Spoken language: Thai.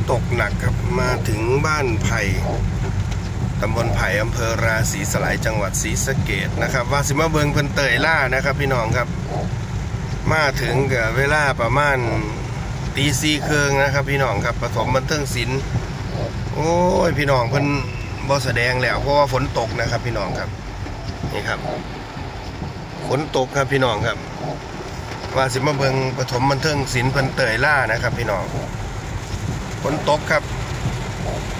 ตกหนักครับมาถึงบ้านไผ่ตำบลไผ่อำเภอราศีสลายจังหวัดศรีสะเกษนะครับว่าสิมาเบิงเพิ่นเตยล่านะครับพี่น้องครับมาถึงกับเวลาประมาณตีสี่ครึ่งนะครับพี่น้องครับปฐมบันเทิงศิลป์โอ้ยพี่น้องเพิ่นบ่แสดงแล้วเพราะว่าฝนตกนะครับพี่น้องครับนี่ครับฝนตกครับพี่น้องครับว่าสิมาเบิงปฐมบันเทิงศิลป์เพิ่นเตยล่านะครับพี่น้องฝนตกครับ